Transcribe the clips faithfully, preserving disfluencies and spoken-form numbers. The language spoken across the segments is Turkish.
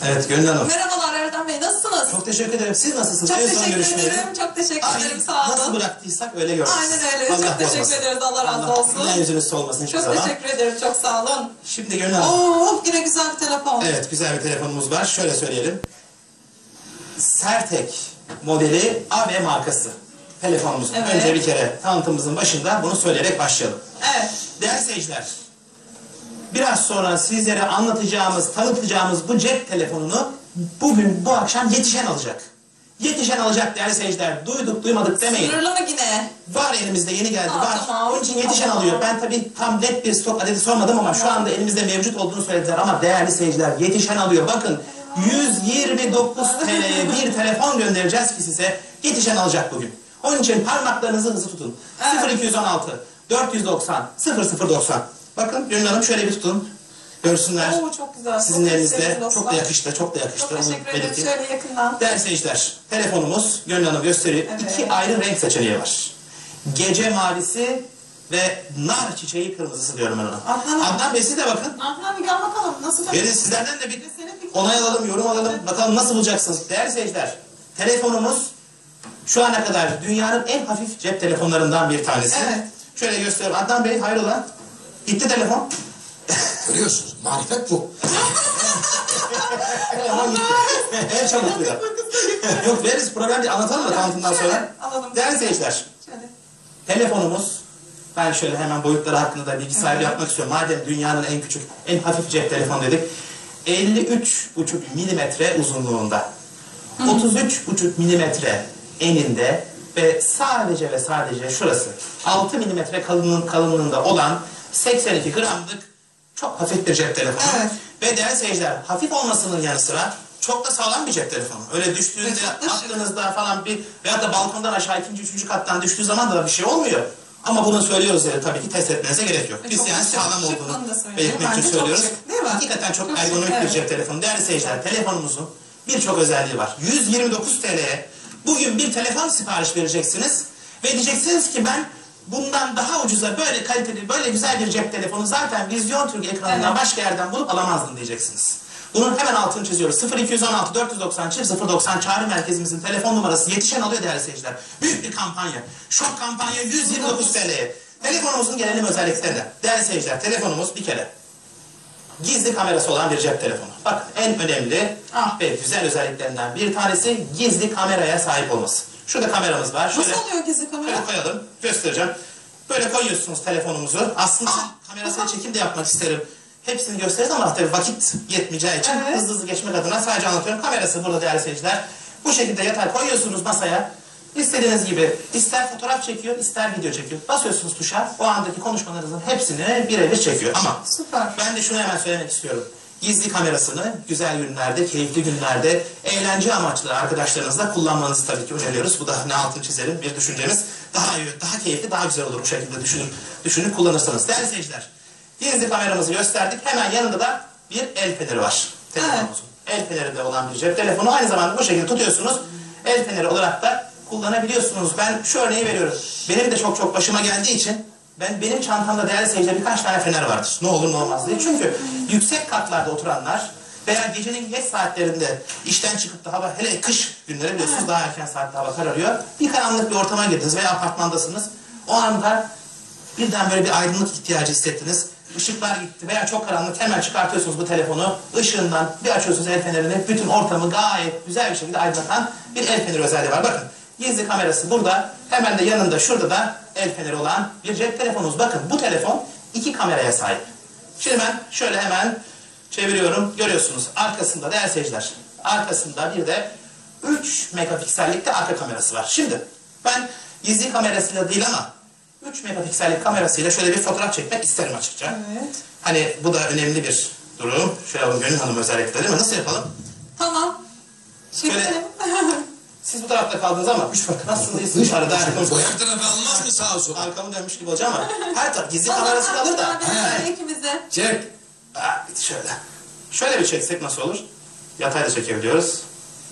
Evet Gönül Hanım. Merhabalar Erdem Bey, nasılsınız? Çok teşekkür ederim. Siz nasılsınız? Çok en son teşekkür görüşmeleri. ederim. Çok teşekkür Aynen. ederim. Sağ olun. Nasıl bıraktıysak öyle gördük. Aynen öyle. Allah çok teşekkür bozmasın. ederiz. Allah razı Allah olsun. Allah yüzünüz solmasın hiçbir Çok zaman. teşekkür ederim. Çok sağ olun. Şimdi Gönül Hanım. Oo, yine güzel bir telefon. Evet, güzel bir telefonumuz var. Şöyle söyleyelim. Sertek modeli A V markası telefonumuz. Evet. Önce bir kere tanıtımımızın başında bunu söyleyerek başlayalım. Evet. Değerli seyirciler, biraz sonra sizlere anlatacağımız, tanıtacağımız bu cep telefonunu bugün, bu akşam yetişen alacak. Yetişen alacak değerli seyirciler. Duyduk, duymadık demeyin. Sınırlı mı yine? Var elimizde, yeni geldi, Aa, var. tamam. Onun için yetişen Tamam. alıyor. Ben tabii tam net bir stok adeti sormadım ama şu anda elimizde mevcut olduğunu söylediler. Ama değerli seyirciler, yetişen alıyor. Bakın, yüz yirmi dokuz TL'ye bir telefon göndereceğiz ki size. Yetişen alacak bugün. Onun için parmaklarınızı hızlı tutun. Evet. sıfır iki yüz on altı dört yüz doksan sıfır sıfır doksan. Bakın Gönül Hanım şöyle bir tutun. Görsünler. Oo, çok güzel. Sizin Çok elinizde. teşekkür Çok da ederim. yakıştı. Çok da yakıştı. Çok Onu teşekkür ederim. belirteyim. Şöyle yakından. Değerli seyirciler, telefonumuz Gönül Hanım gösteriyor. Evet. İki ayrı renk seçeneği var. Gece mavisi ve nar çiçeği kırmızısı diyorum ben ona. Adnan- Adnan Bey siz de bakın. Adnan bir gel bakalım. Nasıl? Verin sizlerden de bir Senin fikrin- onay alalım, yorum alalım. Bakalım nasıl bulacaksınız. Değerli seyirciler, telefonumuz şu ana kadar dünyanın en hafif cep telefonlarından bir tanesi. Evet. Şöyle gösteriyorum. Adnan Bey hayrola? Gitti telefon. Görüyorsunuz, marifet bu. Telefon gitti. En çabukluyor. Yok veririz programda anlatalım da tanıtımdan sonra. Şöyle alalım. Değerli seyirciler, Şöyle. telefonumuz, ben şöyle hemen boyutları hakkında da bilgi sahibi Evet. yapmak istiyorum. Madem dünyanın en küçük, en hafif cep telefonu dedik. elli üç buçuk milimetre uzunluğunda. otuz üç buçuk milimetre eninde ve sadece ve sadece şurası altı milimetre kalınlığın kalınlığında olan seksen iki gramlık çok hafif bir cep telefonu. Evet. Ve değerli seyirciler, hafif olmasının yanı sıra çok da sağlam bir cep telefonu. Öyle düştüğünde, Ve çok da şık. attığınızda falan bir veyahut da balkondan aşağı ikinci, üçüncü kattan düştüğü zaman da bir şey olmuyor. Ama bunu söylüyoruz yani tabii ki test etmenize gerek yok. Ve Biz çok yani şık, sağlam şık olduğunu onu da söyleyeyim. belirtmek için Bence çok söylüyoruz. şık, değil mi? Hakikaten çok, Çok ergonomik şık, bir evet. cep telefonu. Değerli seyirciler, telefonumuzun birçok özelliği var. yüz yirmi dokuz TL'ye bugün bir telefon sipariş vereceksiniz ve diyeceksiniz ki ben bundan daha ucuza böyle kaliteli, böyle güzel bir cep telefonu zaten Vizyon Türk ekranından Evet. başka yerden bulup alamazdım diyeceksiniz. Bunun hemen altını çiziyoruz. sıfır iki yüz on altı dört yüz doksan sıfır doksan çağrı merkezimizin telefon numarası yetişen alıyor değerli seyirciler. Büyük bir kampanya. Şok kampanya yüz yirmi dokuz TL'ye. Telefonumuzun gelelim özelliklerine. Değerli seyirciler, telefonumuz bir kere gizli kamerası olan bir cep telefonu. Bakın en önemli Ah. ve güzel özelliklerinden bir tanesi gizli kameraya sahip olması. Şurada kameramız var. Şöyle, Nasıl oluyor gizli kamera? şöyle koyalım. Göstereceğim. Böyle koyuyorsunuz telefonumuzu. Aslında Ah. kamerasını çekim de yapmak isterim. Hepsini gösteririz ama tabii vakit yetmeyeceği için Evet. hızlı hızlı geçmek adına sadece anlatıyorum. Kamerası burada değerli seyirciler. Bu şekilde yatay koyuyorsunuz masaya. İstediğiniz gibi ister fotoğraf çekiyor, ister video çekiyor. Basıyorsunuz tuşa, o andaki konuşmalarınızın hepsini birebir çekiyor. Ama Süper. ben de şunu hemen söylemek istiyorum. Gizli kamerasını güzel günlerde, keyifli günlerde, eğlence amaçlı arkadaşlarınızla kullanmanızı tabii ki öneriyoruz. Bu da ne altını çizelim bir düşüncemiz. Daha iyi, daha keyifli, daha güzel olur bu şekilde düşünün, düşünün kullanırsanız. Değerli seyirciler, gizli kameramızı gösterdik. Hemen yanında da bir el feneri var telefonumuzun. El feneri de olan bir cep telefonu. Aynı zamanda bu şekilde tutuyorsunuz. El feneri olarak da kullanabiliyorsunuz. Ben şu örneği veriyorum. Benim de çok çok başıma geldiği için ben benim çantamda değerli seyirciler birkaç tane fener vardır. Ne olur ne olmaz diye. Çünkü yüksek katlarda oturanlar veya gecenin geç saatlerinde işten çıkıp da hava, hele kış günleri biliyorsunuz daha erken saatte hava kararıyor. Bir karanlık bir ortama girdiniz veya apartmandasınız. O anda birden böyle bir aydınlık ihtiyacı hissettiniz. Işıklar gitti veya çok karanlık, hemen çıkartıyorsunuz bu telefonu. Işığından bir açıyorsunuz el fenerini. Bütün ortamı gayet güzel bir şekilde aydınlatan bir el feneri özelliği var. Bakın gizli kamerası burada. Hemen de yanında şurada da el feneri olan bir cep telefonumuz. Bakın bu telefon iki kameraya sahip. Şimdi ben şöyle hemen çeviriyorum. Görüyorsunuz arkasında değerli seyirciler. Arkasında bir de üç megapiksellik de arka kamerası var. Şimdi ben gizli kamerasıyla değil ama üç megapiksellik kamerasıyla şöyle bir fotoğraf çekmek isterim açıkça. Evet. Hani bu da önemli bir durum. Şöyle alalım Gönül Hanım özellikle değil mi? Nasıl yapalım? Tamam. Çekelim. Siz bu tarafta kaldınız ama üç bak nasılsınız dışarıda arkamız. Boyak tarafı almaz mı sağa sola? Arkamı dönmüş gibi olacağım ama her taraf gizli kamerası kalır da. He. İkimize. Çek. Aa, şöyle. Şöyle bir çeksek nasıl olur? Yatay da çekebiliyoruz.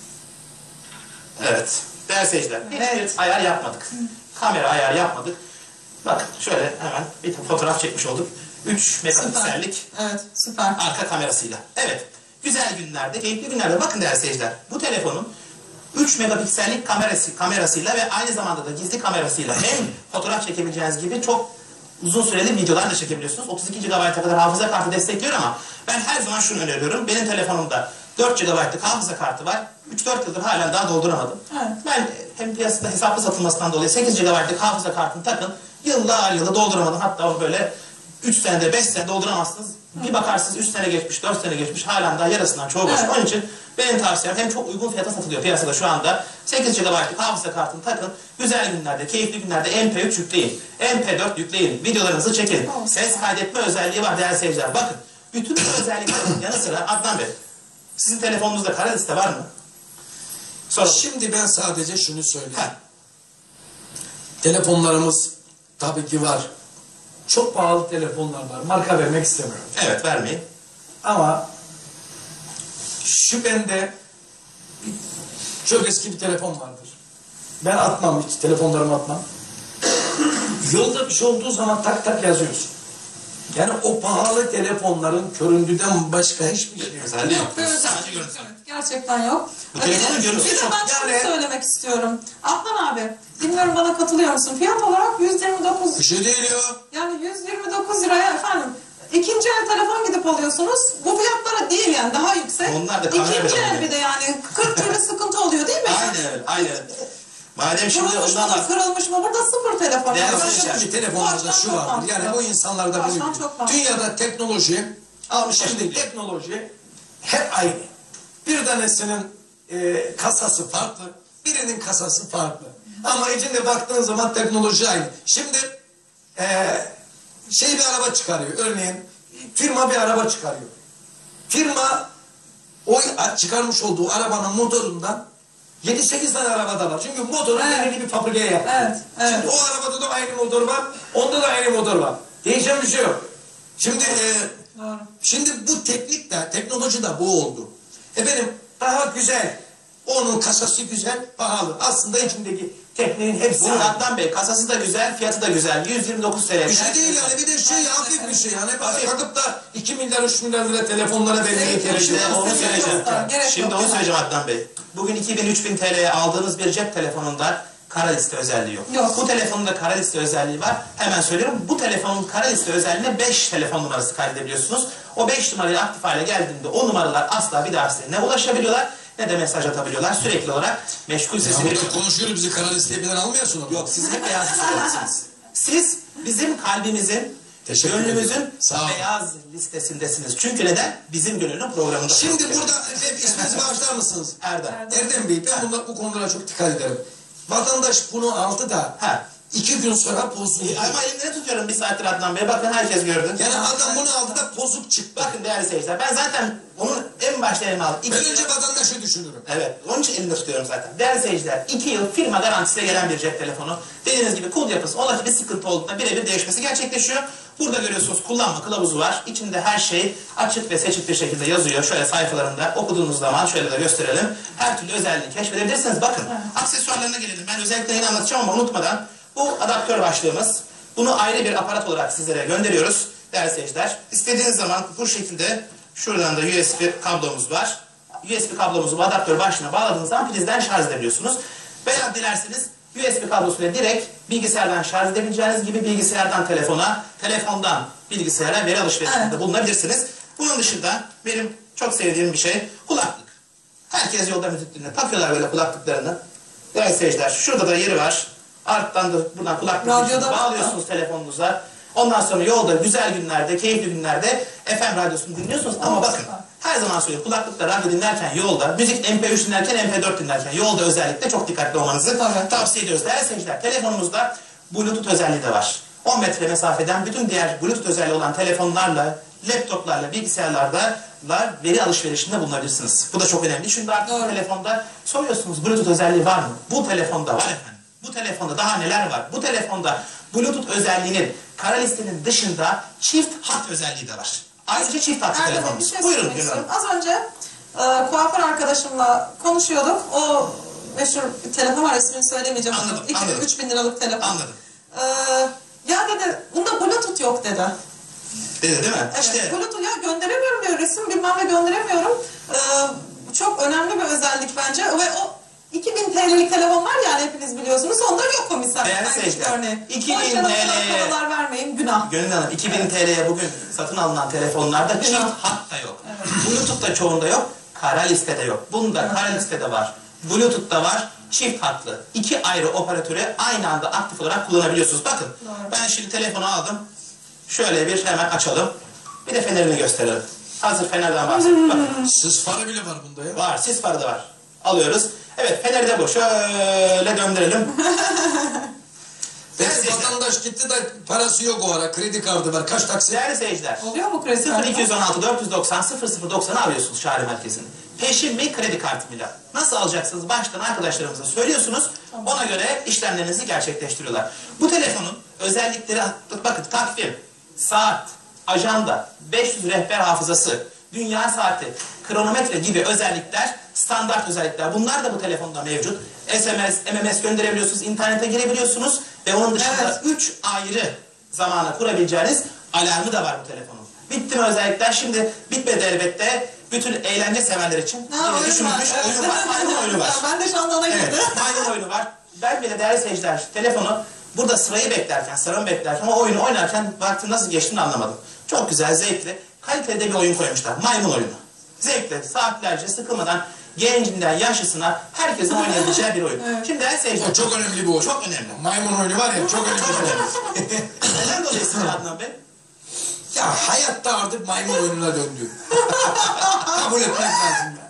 Evet. Değerli seyirciler, hiçbir Evet. ayar yapmadık. Kamera ayar yapmadık. Bakın şöyle hemen bir fotoğraf çekmiş olduk. üç megapiksellik Evet, süper. arka kamerasıyla. Evet. güzel günlerde, keyifli günlerde bakın değerli seyirciler. Bu telefonun üç megapiksellik kamerası, kamerasıyla ve aynı zamanda da gizli kamerasıyla hem fotoğraf çekebileceğiniz gibi çok uzun süreli videolar da çekebiliyorsunuz. otuz iki gigabayta kadar hafıza kartı destekliyor ama ben her zaman şunu öneriyorum. Benim telefonumda dört gigabaytlık hafıza kartı var. üç dört yıldır hala daha dolduramadım. Evet. Ben hem piyasada hesaplı satılmasından dolayı sekiz gigabaytlık hafıza kartını takın. Yıllar yılı dolduramadım. Hatta onu böyle üç senede beş senede dolduramazsınız. Bir bakarsınız üç sene geçmiş, dört sene geçmiş, halen daha yarısından çoğu boş. Evet. Onun için benim tavsiyem hem çok uygun fiyata satılıyor piyasada şu anda. sekiz gigabaytlık hafıza kartını takın. Güzel günlerde, keyifli günlerde M P üç yükleyin. M P dört yükleyin. Videolarınızı çekin. Oh. Ses kaydetme özelliği var değerli seyirciler. Bakın bütün bu özelliklerin yanı sıra Adnan Bey, sizin telefonunuzda kara liste var mı? Sorun. Şimdi ben sadece şunu söyleyeyim. Ha. Telefonlarımız tabii ki var. Çok pahalı telefonlar var. Marka vermek istemiyorum. Evet, vermeyin. Ama şu bende çok eski bir telefon vardır. Ben atmam hiç. Telefonlarımı atmam. Yolda bir şey olduğu zaman tak tak yazıyorsun. Yani o pahalı telefonların görüntüden başka hiçbir şey yok. Özelliği Yok, yok. bir Sadece özellik görüntü. yok. Evet, gerçekten yok. Bu Bir telefonun de- görüntüsü bir de çok- ben şunu yani- söylemek istiyorum. Adnan abi, bilmiyorum bana katılıyor musun? Fiyat olarak yüz yirmi dokuz, Bir şey değil ya. yani yüz yirmi dokuz liraya efendim ikinci el telefon gidip alıyorsunuz. Bu fiyatlara değil yani, daha yüksek. Onlar da kamera İkinci bile el oluyor. bir de yani kırk türlü sıkıntı oluyor değil mi? Aynen öyle, aynen öyle. Madem şimdi Kırılmış ondan mı, da... kırılmış mı? Burada sıfır telefon. Değerli Yani seyirciler, Şimdi telefonlarda şu vardır. Yani bu insanlarda Baştan bunu çok mantıklı. dünyada teknoloji Almış şimdi şimdi. teknoloji hep aynı. Bir tanesinin e, kasası farklı, birinin kasası farklı. Ama içinde baktığın zaman teknoloji aynı. Şimdi e, şey bir araba çıkarıyor. Örneğin firma bir araba çıkarıyor. Firma o çıkarmış olduğu arabanın motorundan yedi sekiz tane arabada var. Çünkü motoru Evet. belirli bir fabrikaya yaptı. Evet, evet. Şimdi o arabada da aynı motor var, onda da aynı motor var. Değişen bir şey yok. Şimdi e, Doğru. şimdi bu teknik de, teknoloji de bu oldu. Efendim daha güzel, onun kasası güzel, pahalı. Aslında içindeki tekniğin hepsi Bunun aynı. Adnan Bey, kasası da güzel, fiyatı da güzel. yüz yirmi dokuz TL. Bir şey değil yani, bir de şey hafif bir şey yani. Hafif. Bakıp da iki milyar üç milyar lira telefonlara vermeye Evet, gerek İşte yok. Gerek onu yok. söyleyeceğim. Gerek Şimdi yok. onu söyleyeceğim Adnan Bey. Bugün iki bin üç bin T L'ye aldığınız bir cep telefonunda kara liste özelliği yok. Yok. Bu telefonun da kara liste özelliği var. Hemen söylüyorum. Bu telefonun kara liste özelliğine beş telefon numarası kaydedebiliyorsunuz. O beş numarayı aktif hale geldiğinde o numaralar asla bir daha size ne ulaşabiliyorlar ne de mesaj atabiliyorlar. Sürekli olarak meşgul Ya sesi burada veriyor. konuşuyoruz, bizi kara listeye birden almıyorsun onu. Yok, siz hep beyaz listedesiniz. Siz bizim kalbimizin, Teşekkür gönlümüzün ederim. Sağ olun. beyaz listesindesiniz. Çünkü neden? Bizim gönlünün programında. Şimdi burada hep isminizi bağışlar mısınız? Erdem. Erdem Bey, ben bunlar, bu konulara çok dikkat ederim. Vatandaş bunu aldı da Ha. iki gün sonra bozuldu. E, Ama elimde tutuyorum bir saattir Adnan Bey. Bakın herkes gördü. Yani adam bunu aldı da bozuk çıktı. Bakın değerli seyirciler. Ben zaten onun en başta elime aldım. İki Ben yıl- önce vatandaşı düşünürüm. Evet. Onun için elimde tutuyorum zaten. Değerli seyirciler. iki yıl firma garantisiyle gelen bir cep telefonu. Dediğiniz gibi kod yapısı, olası bir sıkıntı olduğunda birebir değişmesi gerçekleşiyor. Burada görüyorsunuz kullanma kılavuzu var. İçinde her şey açık ve seçik bir şekilde yazıyor. Şöyle sayfalarında okuduğunuz zaman şöyle de gösterelim. Her türlü özelliği keşfedebilirsiniz. Bakın aksesuarlarına gelelim. Ben özellikle yine anlatacağım ama unutmadan. Bu adaptör başlığımız. Bunu ayrı bir aparat olarak sizlere gönderiyoruz değerli seyirciler. İstediğiniz zaman bu şekilde şuradan da U S B kablomuz var. U S B kablomuzu bu adaptör başlığına bağladığınız zaman prizden şarj edebiliyorsunuz. Veya dilerseniz U S B kablosuyla direkt bilgisayardan şarj edebileceğiniz gibi bilgisayardan telefona, telefondan bilgisayara veri alışverişinde Evet. bulunabilirsiniz. Bunun dışında benim çok sevdiğim bir şey kulaklık. Herkes yolda müzik dinliyor. Takıyorlar böyle kulaklıklarını. Değerli seyirciler, şurada da yeri var. Arttan da buradan kulaklık Radyoda bağlıyorsunuz telefonunuza. Ondan sonra yolda güzel günlerde, keyifli günlerde F M radyosunu dinliyorsunuz. Ama bakın her zaman söylüyorum kulaklıkla radyo dinlerken yolda, müzik M P üç dinlerken M P dört dinlerken yolda özellikle çok dikkatli olmanızı Tabii. tavsiye ediyoruz. Değerli seyirciler, telefonumuzda Bluetooth özelliği de var. on metre mesafeden bütün diğer Bluetooth özelliği olan telefonlarla, laptoplarla, bilgisayarlarda veri alışverişinde bulunabilirsiniz. Bu da çok önemli. Çünkü artık bu Doğru. telefonda soruyorsunuz Bluetooth özelliği var mı? Bu telefonda var efendim. Bu telefonda daha neler var? Bu telefonda Bluetooth özelliğinin kara listenin dışında çift hat özelliği de var. Ayrıca çift hatlı Erdem Bey, bir telefonumuz. şey Buyurun söylemek Gönül Hanım. istiyorum. Az önce e, kuaför arkadaşımla konuşuyorduk. O meşhur bir telefon var, ismini söylemeyeceğim. Anladım, iki bin anladım. üç bin liralık telefon. Anladım. E, ya dedi, bunda Bluetooth yok dedi. Dedi değil mi? Evet, İşte Bluetooth ya gönderemiyorum diyor, resim bilmem ne gönderemiyorum. Ee, çok önemli bir özellik bence ve o iki bin T L'lik telefon var yani hepiniz biliyorsunuz, onda yok o misal. Değerli seyirciler, iki bin T L'ye paralar vermeyin, günah. Gönül Hanım, iki bin T L'ye bugün satın alınan telefonlarda çift Günah. hat da yok. Evet. Bluetooth da çoğunda yok, kara listede yok. Bunda evet. Kara listede var. Bluetooth da var, çift hatlı. İki ayrı operatörü aynı anda aktif olarak kullanabiliyorsunuz. Bakın, doğru. Ben şimdi telefonu aldım. Şöyle bir hemen açalım. Bir de fenerini gösterelim. Hazır fenerden bahsettik. Bakın. Sis farı bile var bunda ya. Var, sis farı da var. Alıyoruz. Evet, feneri de bu. Şöyle döndürelim. Benim vatandaş gitti de parası yok o ara. Kredi kartı var. Kaç taksit? Değerli seyirciler. Oluyor mu kredi kartı? sıfır iki yüz on altı dört yüz doksan sıfır sıfır doksan'ı arıyorsunuz Şahri Merkezi'ni. Peşin mi kredi kartıyla? Nasıl alacaksınız? Baştan arkadaşlarımıza söylüyorsunuz. Tamam. Ona göre işlemlerinizi gerçekleştiriyorlar. Bu telefonun özellikleri, bakın takvim, saat, ajanda, beş yüz rehber hafızası, dünya saati, kronometre gibi özellikler, standart özellikler. Bunlar da bu telefonda mevcut. S M S, M M S gönderebiliyorsunuz, internete girebiliyorsunuz ve onun dışında üç evet. ayrı zamana kurabileceğiniz alarmı da var bu telefonun. Bitti mi özellikler? Şimdi bitmedi elbette. Bütün eğlence severler için ha, oyun düşünülmüş var. oyun var. Maymun oyunu var. Ben de şu anda ona girdim. Evet, maymun oyunu var. Ben bile değerli seyirciler telefonu burada sırayı beklerken, sıramı beklerken o oyunu oynarken vaktin nasıl geçtiğini anlamadım. Çok güzel, zevkli, kaliteli bir oyun koymuşlar. Maymun oyunu. Zevkli, saatlerce sıkılmadan gencinden yaşlısına herkesin oynayabileceği bir oyun. Evet. Şimdi değerli seyirciler. O çok önemli bir oyun. Çok önemli. Maymun oyunu var ya, çok önemli. Çok önemli. Neden dolayısıyla Adnan Bey? Ya hayatta artık maymun oyununa döndü. Kabul etmek lazım ya.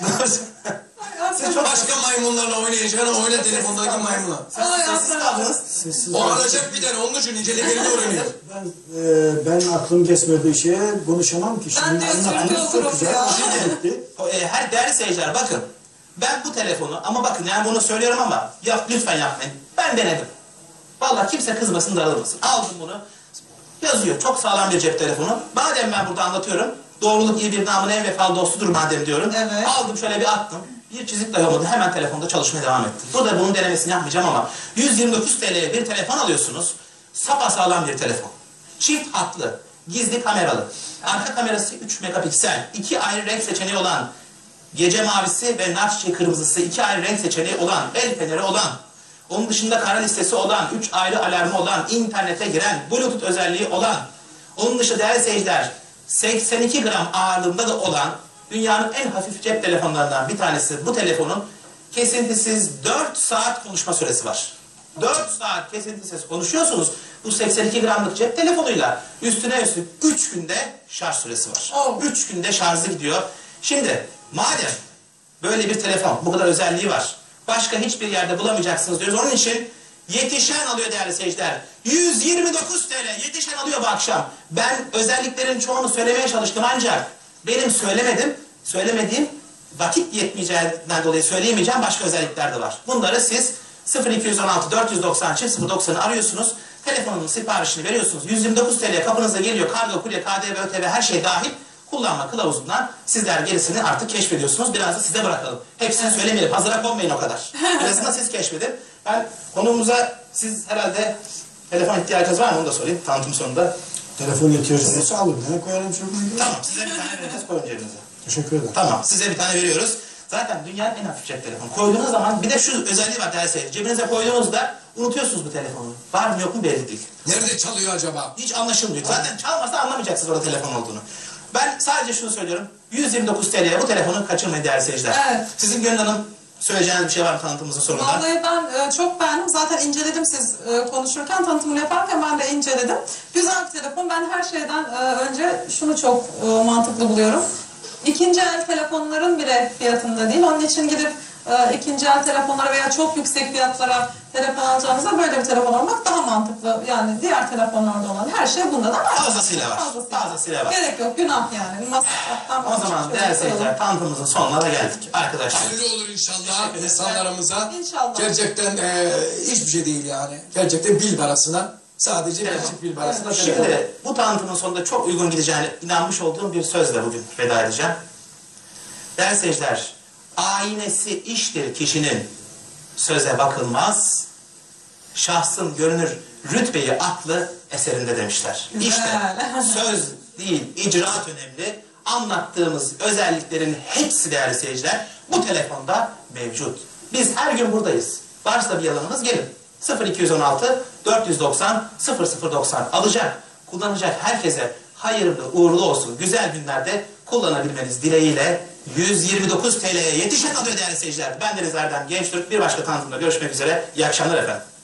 Siz çok başka maymunlarla oynayacağına oyna telefondaki maymuna. Sessiz kaldınız. Sessiz o alacak bir tane, onun için inceliklerini öğreniyor. Ben, e, ben aklım kesmediği şeye konuşamam ki. Ben de özürlü olurum ya. Şimdi, her değerli seyirciler bakın. Ben bu telefonu, ama bakın yani bunu söylüyorum ama yap, lütfen yapmayın. Ben denedim. Vallahi kimse kızmasın, darılmasın. Aldım bunu. Yazıyor. Çok sağlam bir cep telefonu. Madem ben burada anlatıyorum. Doğruluk iyi bir namın en vefalı dostudur madem diyorum. Evet. Aldım şöyle bir attım. Bir çizik dahi olmadı. Hemen telefonda çalışmaya devam ettim. Burada bunun denemesini yapmayacağım ama yüz yirmi dokuz T L'ye bir telefon alıyorsunuz. Sapasağlam bir telefon. Çift hatlı. Gizli kameralı. Arka kamerası üç megapiksel. iki ayrı renk seçeneği olan. Gece mavisi ve nar çiçeği kırmızısı. iki ayrı renk seçeneği olan. El feneri olan. Onun dışında kara listesi olan, üç ayrı alarmı olan, internete giren, Bluetooth özelliği olan, onun dışında değerli seyirciler, seksen iki gram ağırlığında da olan, dünyanın en hafif cep telefonlarından bir tanesi bu telefonun kesintisiz dört saat konuşma süresi var. dört saat kesintisiz konuşuyorsunuz. Bu seksen iki gramlık cep telefonuyla üstüne üstlük üç günde şarj süresi var. üç günde şarjı gidiyor. Şimdi madem böyle bir telefon, bu kadar özelliği var, başka hiçbir yerde bulamayacaksınız diyoruz. Onun için yetişen alıyor değerli seyirciler. yüz yirmi dokuz T L yetişen alıyor bu akşam. Ben özelliklerin çoğunu söylemeye çalıştım ancak benim söylemedim, söylemediğim vakit yetmeyeceğinden dolayı söyleyemeyeceğim başka özellikler de var. Bunları siz sıfır iki yüz on altı dört yüz doksan sıfır doksan'ı arıyorsunuz. Telefonunun siparişini veriyorsunuz. yüz yirmi dokuz T L kapınıza geliyor. Kargo, kurye, K D V, Ö T V her şey dahil. Kullanma kılavuzundan sizler gerisini artık keşfediyorsunuz. Biraz da size bırakalım. Hepsini söylemeyelim. Hazıra konmayın o kadar. Birazını da siz keşfedin. Ben konumuza, siz herhalde telefon ihtiyacınız var mı? Onu da sorayım. Tanıtım sonunda. Telefon ihtiyacınızı sağlayın. Ne koyalım şurada? Tamam. Size bir tane vereceğiz. Koyun cebinize. Teşekkür ederim. Tamam. Size bir tane veriyoruz. Zaten dünyanın en hafif cep telefonu. Koyduğunuz zaman bir de şu özelliği var değerli seyirci. Cebinize koyduğunuzda unutuyorsunuz bu telefonu. Var mı yok mu belli değil. Nerede çalıyor acaba? Hiç anlaşılmıyor. Zaten çalmasa anlamayacaksınız orada telefon olduğunu. Ben sadece şunu söylüyorum. yüz yirmi dokuz T L'ye bu telefonu kaçırmayın değerli seyirciler. Evet. Sizin Gönül Hanım söyleyeceğiniz bir şey var mı tanıtımımızın sonunda? Vallahi ben e, çok beğendim. Zaten inceledim siz e, konuşurken, tanıtımını yaparken ben de inceledim. Güzel bir telefon. Ben her şeyden e, önce şunu çok e, mantıklı buluyorum. İkinci el telefonların bile fiyatında değil. Onun için gidip e, ikinci el telefonlara veya çok yüksek fiyatlara telefon alacağınıza böyle bir telefon almak daha mantıklı. Yani diğer telefonlarda olan her şey bunda da var. Fazlasıyla var. Fazlasıyla, Fazlasıyla var. Gerek yok. Günah yani. Masraftan o zaman değerli seyirciler tanıtımımızın sonuna da geldik. Arkadaşlar. Hayırlı olur inşallah insanlarımıza. İnşallah. Gerçekten e, hiçbir şey değil yani. Gerçekten bil parasına. Sadece evet. Gerçek bil parasına. Evet. Şimdi bu tanıtımın sonunda çok uygun gideceğine inanmış olduğum bir sözle bugün veda edeceğim. Değerli seyirciler, aynesi iştir kişinin, söze bakılmaz, şahsın görünür rütbeyi aklı eserinde demişler. Güzel. İşte söz değil, icraat önemli. Anlattığımız özelliklerin hepsi değerli seyirciler bu telefonda mevcut. Biz her gün buradayız. Varsa bir yalanımız gelin. sıfır iki on altı dört yüz doksan sıfır sıfır doksan alacak, kullanacak herkese hayırlı uğurlu olsun. Güzel günlerde kullanabilmeniz dileğiyle yüz yirmi dokuz TL'ye yetişen alıyor değerli seyirciler. Ben Deniz Erdem Gençtürk. Bir başka tanıtımda görüşmek üzere. İyi akşamlar efendim.